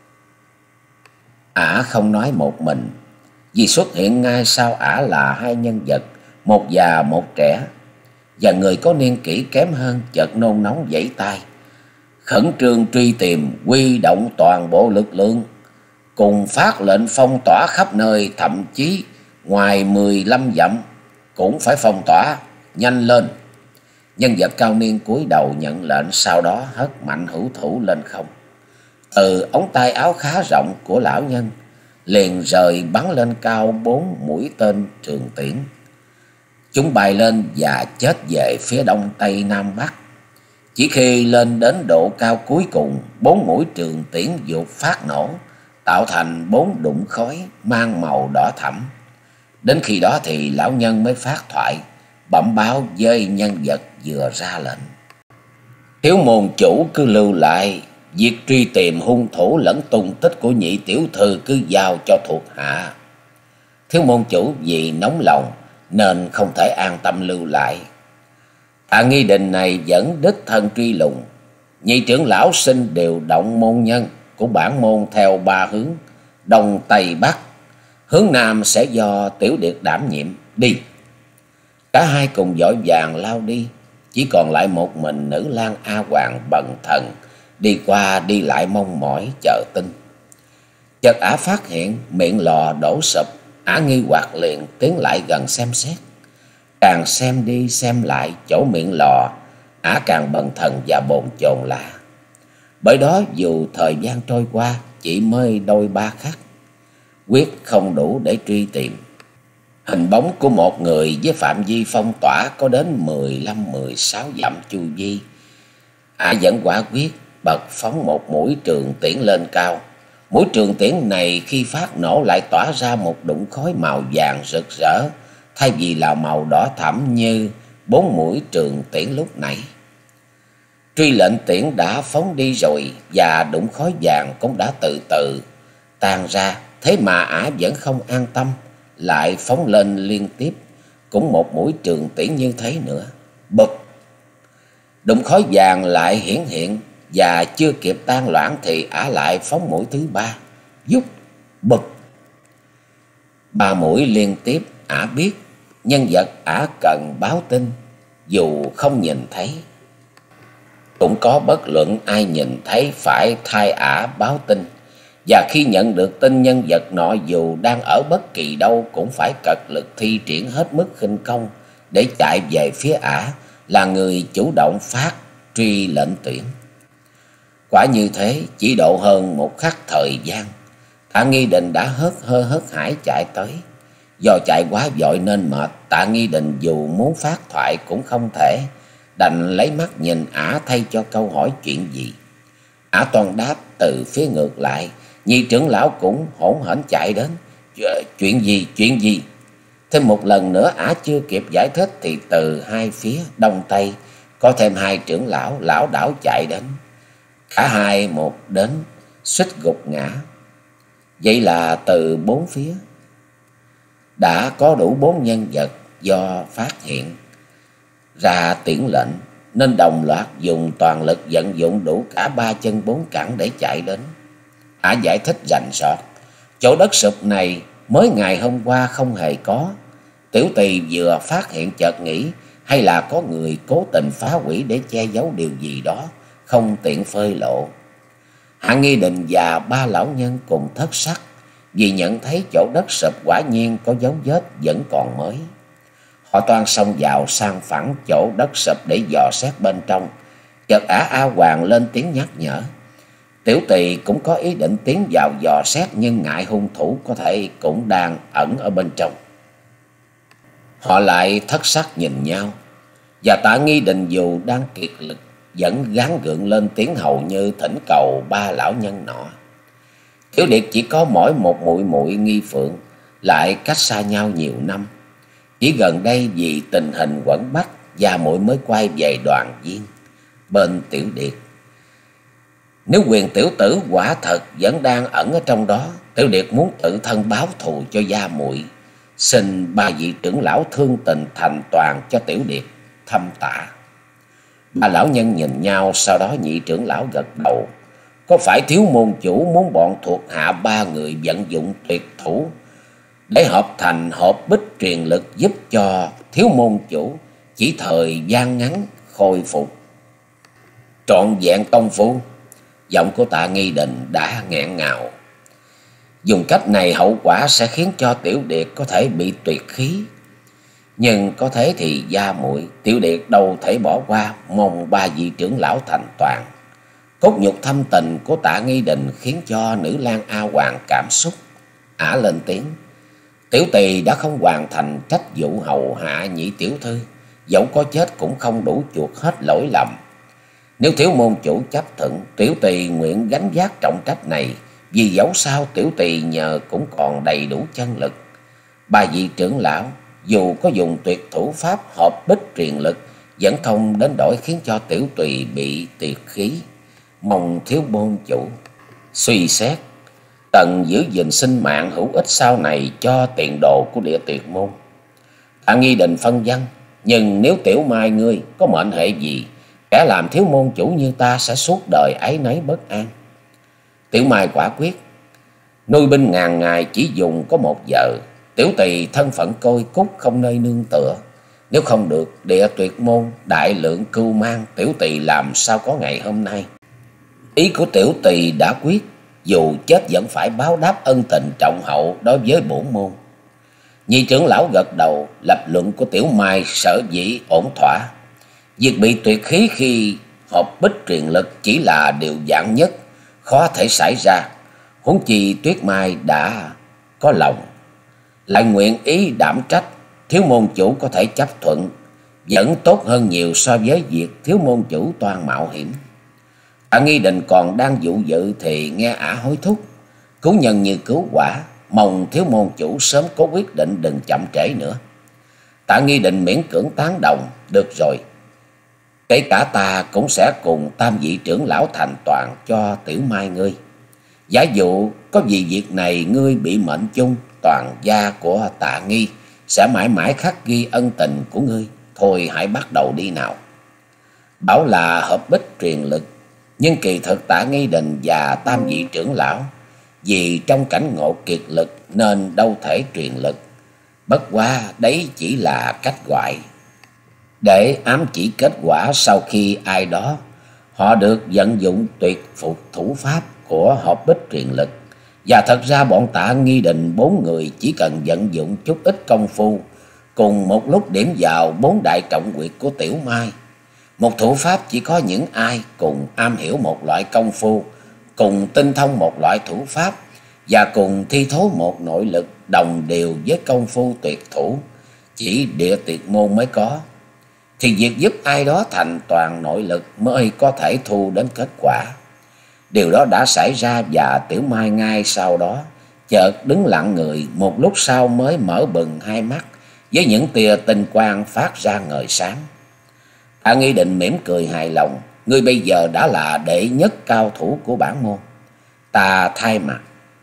Speaker 1: Ả không nói một mình, vì xuất hiện ngay sau Ả là hai nhân vật, một già một trẻ, và người có niên kỷ kém hơn chợt nôn nóng vẫy tay, khẩn trương truy tìm, huy động toàn bộ lực lượng, cùng phát lệnh phong tỏa khắp nơi, thậm chí ngoài mười lăm dặm cũng phải phong tỏa, nhanh lên. Nhân vật cao niên cúi đầu nhận lệnh, sau đó hất mạnh hữu thủ lên không. Từ ống tay áo khá rộng của lão nhân liền rời bắn lên cao bốn mũi tên trường tiễn. Chúng bay lên và chết về phía đông tây nam bắc. Chỉ khi lên đến độ cao cuối cùng, bốn mũi trường tiễn vụt phát nổ, tạo thành bốn đụng khói mang màu đỏ thẫm. Đến khi đó thì lão nhân mới phát thoại, bẩm báo với nhân vật vừa ra lệnh. Thiếu môn chủ cứ lưu lại, việc truy tìm hung thủ lẫn tung tích của nhị tiểu thư cứ giao cho thuộc hạ. Thiếu môn chủ vì nóng lòng nên không thể an tâm lưu lại. Tạ Nghi Đình này vẫn đích thân truy lùng. Nhị trưởng lão xin điều động môn nhân của bản môn theo ba hướng, đông tây bắc. Hướng nam sẽ do Tiểu Điệt đảm nhiệm. Đi. Cả hai cùng vội vàng lao đi. Chỉ còn lại một mình nữ lang A Hoàng bần thần đi qua đi lại mong mỏi chờ tin. Chợt Ả phát hiện miệng lò đổ sụp. Ả nghi hoặc liền tiến lại gần xem xét. Càng xem đi xem lại chỗ miệng lò, Ả càng bần thần và bồn chồn lạ. Bởi đó dù thời gian trôi qua chỉ mới đôi ba khắc, quyết không đủ để truy tìm. Hình bóng của một người với phạm vi phong tỏa có đến mười lăm mười sáu dặm chu vi. Ả vẫn quả quyết bật phóng một mũi trường tiễn lên cao. Mũi trường tiễn này khi phát nổ lại tỏa ra một đụng khói màu vàng rực rỡ, thay vì là màu đỏ thẫm như bốn mũi trường tiễn lúc nãy. Truy lệnh tiễn đã phóng đi rồi, và đụng khói vàng cũng đã từ từ tan ra. Thế mà Ả vẫn không an tâm, lại phóng lên liên tiếp cũng một mũi trường tiễn như thế nữa. Bụp! Đụng khói vàng lại hiển hiện, và chưa kịp tan loãng thì Ả lại phóng mũi thứ ba. Dút! Bụp! Ba mũi liên tiếp. Ả biết nhân vật Ả cần báo tin, dù không nhìn thấy. Cũng có bất luận ai nhìn thấy phải thay Ả báo tin. Và khi nhận được tin nhân vật nọ dù đang ở bất kỳ đâu cũng phải cật lực thi triển hết mức khinh công để chạy về phía Ả, là người chủ động phát truy lệnh tuyển. Quả như thế, chỉ độ hơn một khắc thời gian, Tạ Nghi Đình đã hớt hơ hớt hải chạy tới. Do chạy quá vội nên mệt, Tạ Nghi Đình dù muốn phát thoại cũng không thể, đành lấy mắt nhìn Ả thay cho câu hỏi chuyện gì. Ả toàn đáp từ phía ngược lại. Nhị trưởng lão cũng hỗn hển chạy đến. Chuyện gì, chuyện gì? Thêm một lần nữa Ả chưa kịp giải thích thì từ hai phía đông tây có thêm hai trưởng lão lão đảo chạy đến. Cả hai một đến suýt gục ngã. Vậy là từ bốn phía đã có đủ bốn nhân vật do phát hiện ra tiễn lệnh, nên đồng loạt dùng toàn lực vận dụng đủ cả ba chân bốn cẳng để chạy đến. Ả giải thích rành rọt, chỗ đất sụp này mới ngày hôm qua không hề có. Tiểu tỳ vừa phát hiện chợt nghĩ hay là có người cố tình phá hủy để che giấu điều gì đó, không tiện phơi lộ. Hạ Nghi Định và ba lão nhân cùng thất sắc, vì nhận thấy chỗ đất sụp quả nhiên có dấu vết vẫn còn mới. Họ toan xông vào sang phẳng chỗ đất sụp để dò xét bên trong. Chợt Ả A Hoàng lên tiếng nhắc nhở. Tiểu tỳ cũng có ý định tiến vào dò xét, nhưng ngại hung thủ có thể cũng đang ẩn ở bên trong. Họ lại thất sắc nhìn nhau, và Tạ Nghi Định dù đang kiệt lực vẫn gắng gượng lên tiếng hầu như thỉnh cầu ba lão nhân nọ. Tiểu Điệt chỉ có mỗi một muội muội Nghi Phượng, lại cách xa nhau nhiều năm. Chỉ gần đây vì tình hình quẩn bách, gia muội mới quay về đoàn viên bên Tiểu Điệt. Nếu quyền tiểu tử quả thật vẫn đang ẩn ở trong đó, Tiểu Điệt muốn tự thân báo thù cho gia muội, xin ba vị trưởng lão thương tình thành toàn cho Tiểu Điệt thăm tạ. Ba lão nhân nhìn nhau, sau đó nhị trưởng lão gật đầu. Có phải thiếu môn chủ muốn bọn thuộc hạ ba người vận dụng tuyệt thủ để hợp thành hộp bích truyền lực, giúp cho thiếu môn chủ chỉ thời gian ngắn khôi phục trọn vẹn công phu? Giọng của Tạ Nghi Định đã nghẹn ngào. Dùng cách này hậu quả sẽ khiến cho Tiểu Điệt có thể bị tuyệt khí. Nhưng có thế thì gia muội Tiểu Điệt đâu thể bỏ qua, mong ba vị trưởng lão thành toàn. Cốt nhục thâm tình của Tạ Nghi Định khiến cho nữ lang A Hoàng cảm xúc. Ả lên tiếng. Tiểu tỳ đã không hoàn thành trách vụ hầu hạ nhị tiểu thư, dẫu có chết cũng không đủ chuộc hết lỗi lầm. Nếu thiếu môn chủ chấp thuận, tiểu tỳ nguyện gánh vác trọng trách này, vì dẫu sao tiểu tỳ nhờ cũng còn đầy đủ chân lực. Ba vị trưởng lão dù có dùng tuyệt thủ pháp hợp bích truyền lực, vẫn không đến đổi khiến cho tiểu tỳ bị tuyệt khí. Mong thiếu môn chủ suy xét, cần giữ gìn sinh mạng hữu ích sau này cho tiền đồ của Địa Tuyệt môn. Tạ Nghi Định phân vân, nhưng nếu Tiểu Mai ngươi có mệnh hệ gì, kẻ làm thiếu môn chủ như ta sẽ suốt đời áy náy bất an. Tiểu Mai quả quyết, nuôi binh ngàn ngày chỉ dùng có một giờ. Tiểu tỳ thân phận côi cút không nơi nương tựa, nếu không được Địa Tuyệt môn đại lượng cưu mang, tiểu tỳ làm sao có ngày hôm nay. Ý của tiểu tỳ đã quyết, dù chết vẫn phải báo đáp ân tình trọng hậu đối với bổn môn. Nhị trưởng lão gật đầu, lập luận của Tiểu Mai sở dĩ ổn thỏa. Việc bị tuyệt khí khi hộp bích truyền lực chỉ là điều giản nhất, khó thể xảy ra. Huống chi Tuyết Mai đã có lòng, lại nguyện ý đảm trách, thiếu môn chủ có thể chấp thuận, vẫn tốt hơn nhiều so với việc thiếu môn chủ toan mạo hiểm. Tạ Nghi Định còn đang dụ dự thì nghe Ả hối thúc, cứu nhân như cứu quả, mong thiếu môn chủ sớm có quyết định, đừng chậm trễ nữa. Tạ Nghi Định miễn cưỡng tán đồng, được rồi, kể cả ta cũng sẽ cùng tam vị trưởng lão thành toàn cho Tiểu Mai ngươi. Giả dụ có vì việc này ngươi bị mệnh chung, toàn gia của Tạ Nghi sẽ mãi mãi khắc ghi ân tình của ngươi. Thôi hãy bắt đầu đi nào. Bảo là hợp bích truyền lực, nhưng kỳ thực Tạ Nghi Định và tam vị trưởng lão vì trong cảnh ngộ kiệt lực nên đâu thể truyền lực. Bất quá đấy chỉ là cách gọi để ám chỉ kết quả sau khi ai đó họ được vận dụng tuyệt phục thủ pháp của hợp bích truyền lực. Và thật ra bọn Tạ Nghi Định bốn người chỉ cần vận dụng chút ít công phu, cùng một lúc điểm vào bốn đại trọng quyệt của Tiểu Mai. Một thủ pháp chỉ có những ai cùng am hiểu một loại công phu, cùng tinh thông một loại thủ pháp, và cùng thi thố một nội lực đồng đều với công phu tuyệt thủ, chỉ Địa Tuyệt môn mới có. Thì việc giúp ai đó thành toàn nội lực mới có thể thu đến kết quả. Điều đó đã xảy ra, và Tiểu Mai ngay sau đó chợt đứng lặng người, một lúc sau mới mở bừng hai mắt với những tia tinh quang phát ra ngời sáng. Tạ Nghi Định mỉm cười hài lòng, ngươi bây giờ đã là đệ nhất cao thủ của bản môn. Ta thay mặt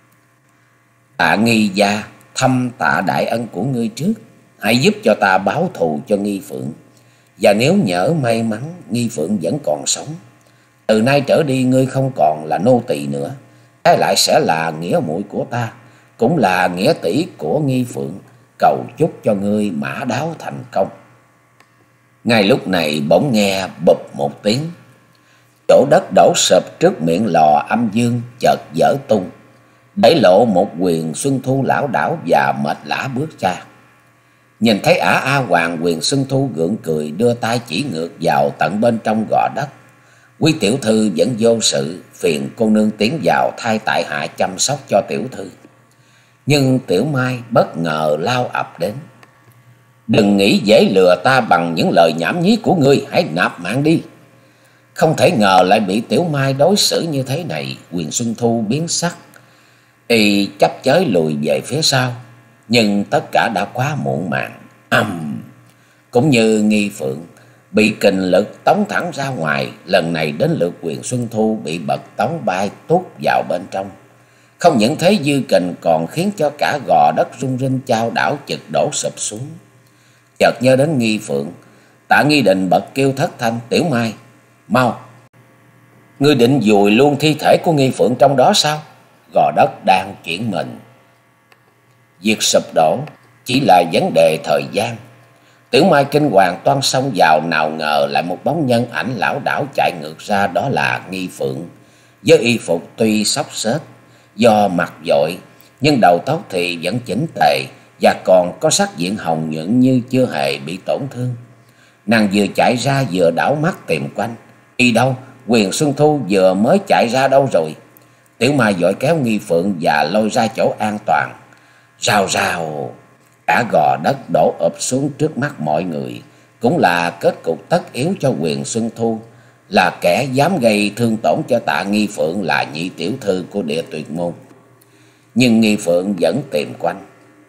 Speaker 1: Tạ Nghi gia thăm tạ đại ân của ngươi trước, hãy giúp cho ta báo thù cho Nghi Phượng. Và nếu nhỡ may mắn Nghi Phượng vẫn còn sống, từ nay trở đi ngươi không còn là nô tỳ nữa, trái lại sẽ là nghĩa muội của ta, cũng là nghĩa tỷ của Nghi Phượng. Cầu chúc cho ngươi mã đáo thành công. Ngay lúc này bỗng nghe bụp một tiếng, chỗ đất đổ sụp trước miệng lò âm dương chợt vỡ tung, để lộ một Quyền Xuân Thu lảo đảo và mệt lả bước ra. Nhìn thấy ả A Hoàng, Quyền Xuân Thu gượng cười, đưa tay chỉ ngược vào tận bên trong gò đất. Quý tiểu thư vẫn vô sự, phiền cô nương tiến vào thay tại hạ chăm sóc cho tiểu thư. Nhưng Tiểu Mai bất ngờ lao ập đến. Đừng nghĩ dễ lừa ta bằng những lời nhảm nhí của ngươi, hãy nạp mạng đi. Không thể ngờ lại bị Tiểu Mai đối xử như thế này. Quyền Xuân Thu biến sắc, y chấp chới lùi về phía sau, nhưng tất cả đã quá muộn màng. Ầm! Cũng như Nghi Phượng bị kình lực tống thẳng ra ngoài, lần này đến lượt Quyền Xuân Thu bị bật tống bay tút vào bên trong. Không những thế, dư kình còn khiến cho cả gò đất rung rinh chao đảo chực đổ sụp xuống. Chợt nhớ đến Nghi Phượng, Tạ Nghi Định bật kêu thất thanh: Tiểu Mai, mau! Ngươi định vùi luôn thi thể của Nghi Phượng trong đó sao? Gò đất đang chuyển mình, việc sụp đổ chỉ là vấn đề thời gian. Tiểu Mai kinh hoàng toan xông vào, nào ngờ lại một bóng nhân ảnh lảo đảo chạy ngược ra, đó là Nghi Phượng. Với y phục tuy xốc xếch do mặc vội, nhưng đầu tóc thì vẫn chỉnh tề, và còn có sắc diện hồng nhuận như chưa hề bị tổn thương. Nàng vừa chạy ra vừa đảo mắt tìm quanh. Y đâu? Quyền Xuân Thu vừa mới chạy ra đâu rồi? Tiểu Mai vội kéo Nghi Phượng và lôi ra chỗ an toàn. Rào rào, cả gò đất đổ ập xuống trước mắt mọi người. Cũng là kết cục tất yếu cho Quyền Xuân Thu, là kẻ dám gây thương tổn cho Tạ Nghi Phượng, là nhị tiểu thư của Địa Tuyệt Môn. Nhưng Nghi Phượng vẫn tìm quanh,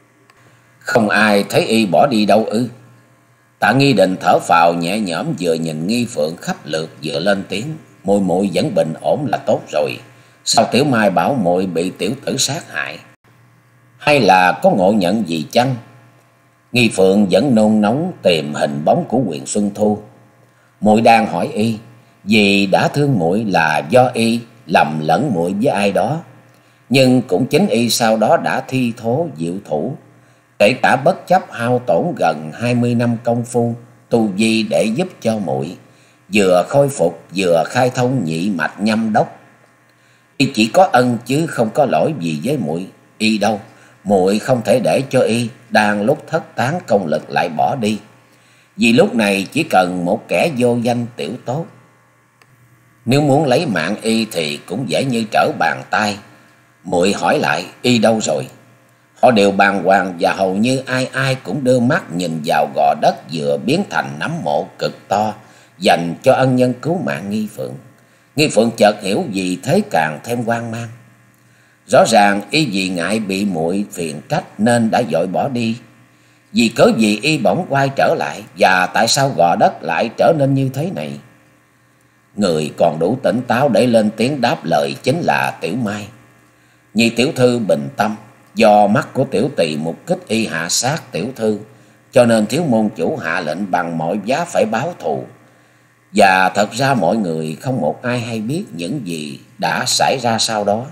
Speaker 1: không ai thấy y bỏ đi đâu ư? Tạ Nghi Định thở phào nhẹ nhõm, vừa nhìn Nghi Phượng khắp lượt vừa lên tiếng: Muội muội vẫn bình ổn là tốt rồi. Sao Tiểu Mai bảo muội bị tiểu tử sát hại? Hay là có ngộ nhận gì chăng? Nghi Phượng vẫn nôn nóng tìm hình bóng của Quyền Xuân Thu. Muội đang hỏi y, vì đã thương muội là do y lầm lẫn muội với ai đó. Nhưng cũng chính y sau đó đã thi thố diệu thủ, kể cả bất chấp hao tổn gần hai mươi năm công phu tu vi để giúp cho muội vừa khôi phục vừa khai thông nhị mạch nhâm đốc. Y chỉ có ân chứ không có lỗi gì với muội. Y đâu? Muội không thể để cho y đang lúc thất tán công lực lại bỏ đi, vì lúc này chỉ cần một kẻ vô danh tiểu tốt. Nếu muốn lấy mạng y thì cũng dễ như trở bàn tay. Muội hỏi lại, y đâu rồi? Họ đều bàng hoàng, và hầu như ai ai cũng đưa mắt nhìn vào gò đất vừa biến thành nấm mộ cực to dành cho ân nhân cứu mạng Nghi Phượng. Nghi Phượng chợt hiểu vì thế càng thêm hoang mang. Rõ ràng y vì ngại bị muội phiền trách nên đã vội bỏ đi. Vì cớ gì y bỗng quay trở lại, và tại sao gò đất lại trở nên như thế này? Người còn đủ tỉnh táo để lên tiếng đáp lời chính là Tiểu Mai. Nhị tiểu thư bình tâm, do mắt của tiểu tỳ mục kích y hạ sát tiểu thư, cho nên thiếu môn chủ hạ lệnh bằng mọi giá phải báo thù. Và thật ra mọi người không một ai hay biết những gì đã xảy ra sau đó.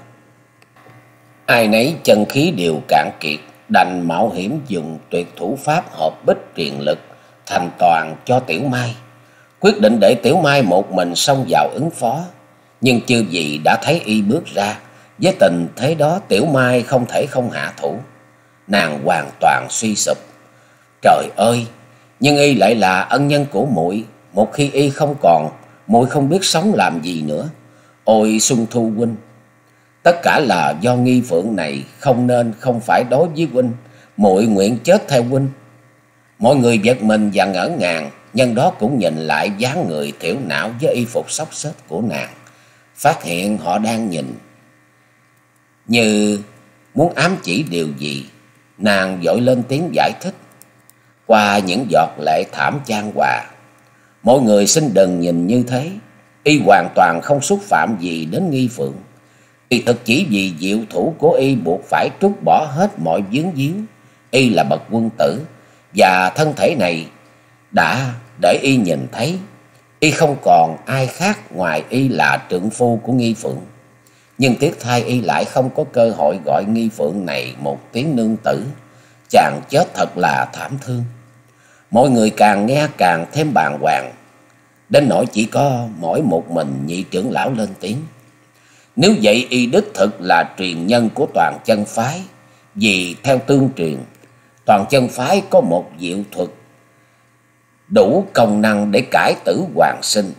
Speaker 1: Ai nấy chân khí đều cạn kiệt, đành mạo hiểm dùng tuyệt thủ pháp hợp bích truyền lực thành toàn cho Tiểu Mai, quyết định để Tiểu Mai một mình xông vào ứng phó. Nhưng chưa gì đã thấy y bước ra. Với tình thế đó, Tiểu Mai không thể không hạ thủ. Nàng hoàn toàn suy sụp. Trời ơi, nhưng y lại là ân nhân của muội. Một khi y không còn, muội không biết sống làm gì nữa. Ôi Xuân Thu huynh, tất cả là do Nghi Phượng này, không nên không phải đối với huynh. Muội nguyện chết theo huynh. Mọi người giật mình và ngỡ ngàng, nhân đó cũng nhìn lại dáng người thiểu não với y phục xốc xếch của nàng, phát hiện họ đang nhìn như muốn ám chỉ điều gì. Nàng vội lên tiếng giải thích qua những giọt lệ thảm chan hòa: mọi người xin đừng nhìn như thế. Y hoàn toàn không xúc phạm gì đến Nghi Phượng. Y thực chỉ vì diệu thủ của y buộc phải trút bỏ hết mọi vướng víu. Y là bậc quân tử, và thân thể này đã để y nhìn thấy y không còn ai khác ngoài y là trượng phu của Nghi Phượng. Nhưng tiếc thay y lại không có cơ hội gọi Nghi Phượng này một tiếng nương tử. Chàng chết thật là thảm thương. Mọi người càng nghe càng thêm bàng hoàng, đến nỗi chỉ có mỗi một mình Nhị trưởng lão lên tiếng. Nếu vậy y đích thực là truyền nhân của Toàn Chân phái, vì theo tương truyền, Toàn Chân phái có một diệu thuật đủ công năng để cải tử hoàn sinh,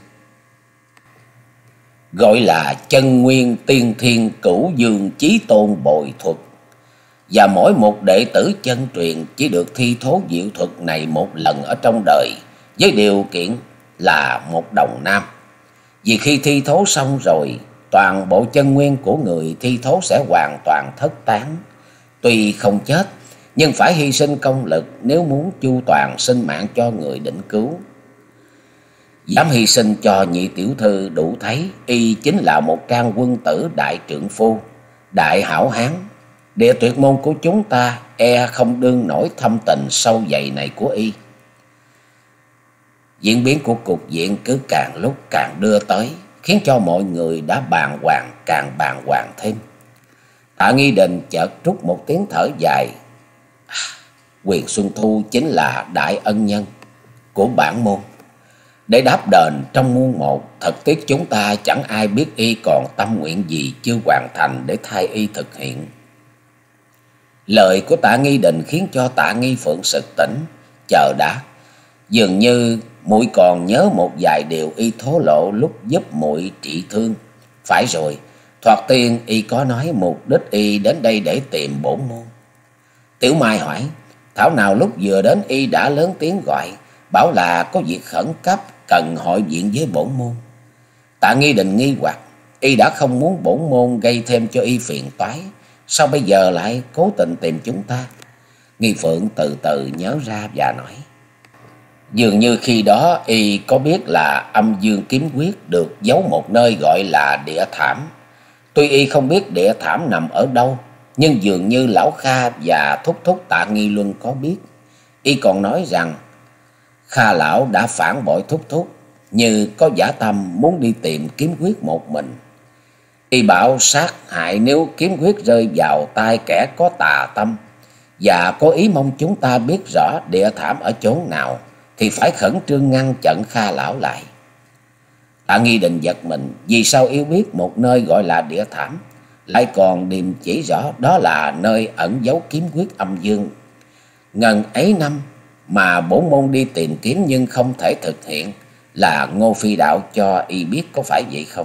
Speaker 1: gọi là Chân Nguyên Tiên Thiên Cửu Dương Chí Tôn Bồi Thuật. Và mỗi một đệ tử chân truyền chỉ được thi thố diệu thuật này một lần ở trong đời, với điều kiện là một đồng nam. Vì khi thi thố xong rồi, toàn bộ chân nguyên của người thi thố sẽ hoàn toàn thất tán. Tuy không chết, nhưng phải hy sinh công lực nếu muốn chu toàn sinh mạng cho người định cứu. Dám hy sinh cho Nhị tiểu thư đủ thấy y chính là một trang quân tử đại trượng phu, đại hảo hán. Địa tuyệt môn của chúng ta e không đương nổi thâm tình sâu dày này của y. Diễn biến của cục diện cứ càng lúc càng đưa tới, khiến cho mọi người đã bàng hoàng càng bàng hoàng thêm. Tạ Nghi Đình chợt trút một tiếng thở dài. À, Quyền Xuân Thu chính là đại ân nhân của bản môn. Để đáp đền trong muôn một, thật tiếc chúng ta chẳng ai biết y còn tâm nguyện gì chưa hoàn thành để thay y thực hiện. Lời của Tạ Nghi Đình khiến cho Tạ Nghi Phượng sực tỉnh. Chờ đã, dường như muội còn nhớ một vài điều y thố lộ lúc giúp muội trị thương. Phải rồi, thoạt tiên y có nói mục đích y đến đây để tìm bổn môn. Tiểu Mai hỏi, thảo nào lúc vừa đến y đã lớn tiếng gọi, bảo là có việc khẩn cấp cần hội diện với bổn môn. Tạ Nghi Đình nghi hoặc, y đã không muốn bổn môn gây thêm cho y phiền toái, sao bây giờ lại cố tình tìm chúng ta? Nghi Phượng từ từ nhớ ra và nói, dường như khi đó y có biết là âm dương kiếm quyết được giấu một nơi gọi là địa thảm. Tuy y không biết địa thảm nằm ở đâu, nhưng dường như lão Kha và thúc thúc Tạ Nghi Luân có biết. Y còn nói rằng Kha lão đã phản bội thúc thúc, như có dã tâm muốn đi tìm kiếm quyết một mình. Y bảo sát hại nếu kiếm quyết rơi vào tay kẻ có tà tâm, và có ý mong chúng ta biết rõ địa thảm ở chốn nào, thì phải khẩn trương ngăn chặn Kha lão lại. Tạ Nghi Đình giật mình, vì sao yêu biết một nơi gọi là địa thảm, lại còn điềm chỉ rõ đó là nơi ẩn giấu kiếm quyết âm dương. Ngần ấy năm mà bổn môn đi tìm kiếm nhưng không thể thực hiện, là Ngô Phi Đạo cho y biết, có phải vậy không?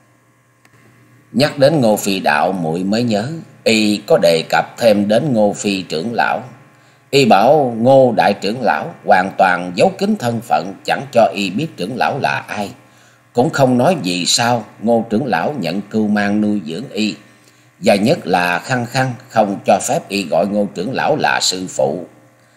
Speaker 1: Nhắc đến Ngô Phi Đạo, muội mới nhớ y có đề cập thêm đến Ngô Phi trưởng lão. Y bảo Ngô đại trưởng lão hoàn toàn giấu kín thân phận, chẳng cho y biết trưởng lão là ai, cũng không nói vì sao Ngô trưởng lão nhận cưu mang nuôi dưỡng y, và nhất là khăng khăng không cho phép y gọi Ngô trưởng lão là sư phụ.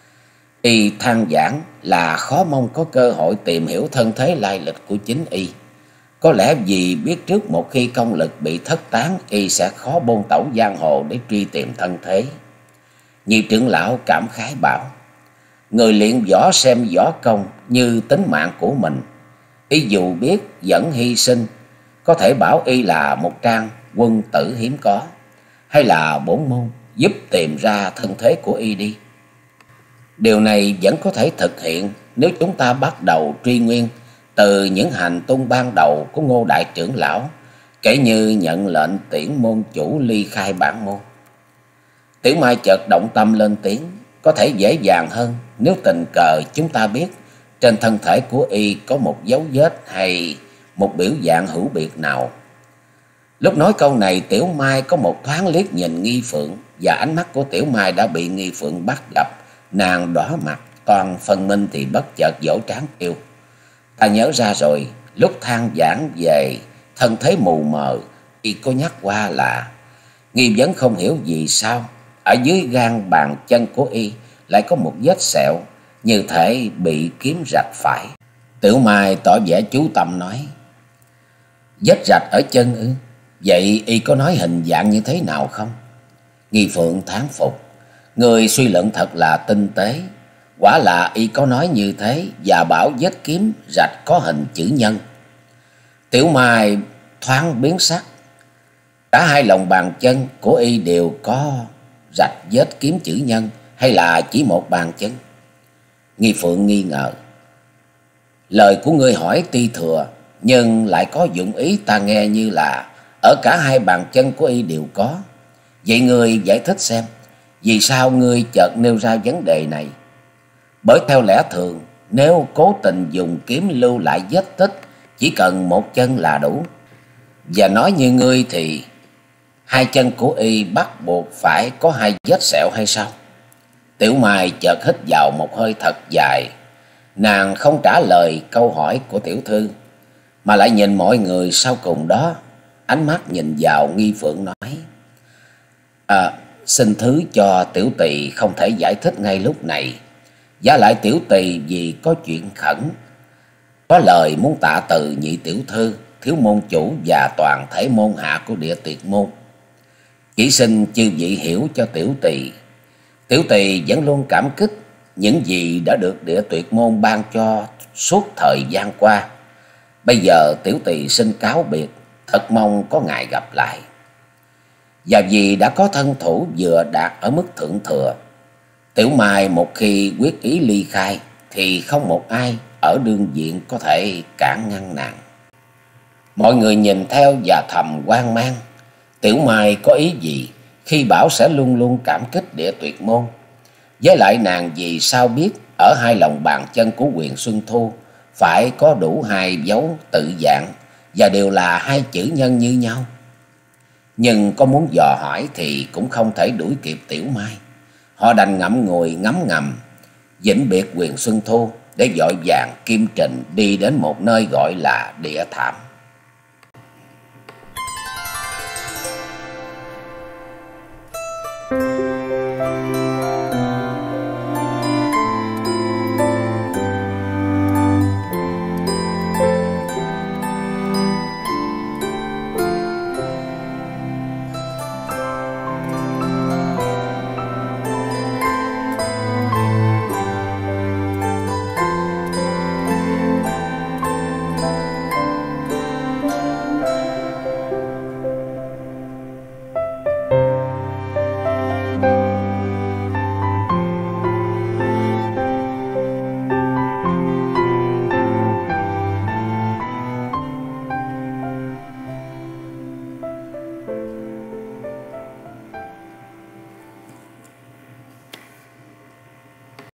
Speaker 1: Y than vãn là khó mong có cơ hội tìm hiểu thân thế lai lịch của chính y. Có lẽ vì biết trước một khi công lực bị thất tán, y sẽ khó bôn tẩu giang hồ để truy tìm thân thế. Nhị trưởng lão cảm khái bảo, người luyện võ xem võ công như tính mạng của mình. Y dù biết vẫn hy sinh, có thể bảo y là một trang quân tử hiếm có, hay là bổn môn giúp tìm ra thân thế của y đi. Điều này vẫn có thể thực hiện nếu chúng ta bắt đầu truy nguyên từ những hành tung ban đầu của Ngô đại trưởng lão, kể như nhận lệnh tiễn môn chủ ly khai bản môn. Tiểu Mai chợt động tâm lên tiếng, có thể dễ dàng hơn nếu tình cờ chúng ta biết trên thân thể của y có một dấu vết hay một biểu dạng hữu biệt nào. Lúc nói câu này, Tiểu Mai có một thoáng liếc nhìn Nghi Phượng, và ánh mắt của Tiểu Mai đã bị Nghi Phượng bắt gặp. Nàng đỏ mặt, toàn phân minh thì bất chợt vỗ trán kêu, ta nhớ ra rồi, lúc than vãn về thân thế mù mờ, y có nhắc qua là Nghi vẫn không hiểu vì sao ở dưới gan bàn chân của y lại có một vết sẹo, như thể bị kiếm rạch phải. Tiểu Mai tỏ vẻ chú tâm nói, vết rạch ở chân ư? Vậy y có nói hình dạng như thế nào không? Nghi Phượng thán phục, người suy luận thật là tinh tế. Quả là y có nói như thế, và bảo vết kiếm rạch có hình chữ nhân. Tiểu Mai thoáng biến sắc. Cả hai lòng bàn chân của y đều có rạch vết kiếm chữ nhân, hay là chỉ một bàn chân? Nghi Phượng nghi ngờ. Lời của ngươi hỏi ti thừa, nhưng lại có dụng ý ta nghe như là ở cả hai bàn chân của y đều có. Vậy ngươi giải thích xem, vì sao ngươi chợt nêu ra vấn đề này? Bởi theo lẽ thường, nếu cố tình dùng kiếm lưu lại vết tích, chỉ cần một chân là đủ. Và nói như ngươi thì hai chân của y bắt buộc phải có hai vết sẹo hay sao? Tiểu Mai chợt hít vào một hơi thật dài. Nàng không trả lời câu hỏi của tiểu thư, mà lại nhìn mọi người sau cùng đó. Ánh mắt nhìn vào Nghi Phượng nói: À, xin thứ cho tiểu tỳ không thể giải thích ngay lúc này. Giá lại tiểu tỳ vì có chuyện khẩn, có lời muốn tạ từ nhị tiểu thư, thiếu môn chủ và toàn thể môn hạ của Địa Tuyệt môn. Chỉ xin chư vị hiểu cho tiểu tỳ. Tiểu tỳ vẫn luôn cảm kích những gì đã được Địa Tuyệt môn ban cho suốt thời gian qua. Bây giờ tiểu tỳ xin cáo biệt, thật mong có ngày gặp lại. Và vì đã có thân thủ vừa đạt ở mức thượng thừa, Tiểu Mai một khi quyết ý ly khai thì không một ai ở đương diện có thể cản ngăn nàng. Mọi người nhìn theo và thầm hoang mang. Tiểu Mai có ý gì khi bảo sẽ luôn luôn cảm kích Địa Tuyệt môn? Với lại nàng vì sao biết ở hai lòng bàn chân của Huyền Xuân Thu phải có đủ hai dấu tự dạng và đều là hai chữ nhân như nhau? Nhưng có muốn dò hỏi thì cũng không thể đuổi kịp Tiểu Mai. Họ đành ngậm ngùi ngấm ngầm vĩnh biệt Huyền Xuân Thu để vội vàng kim trình đi đến một nơi gọi là Địa Thảm.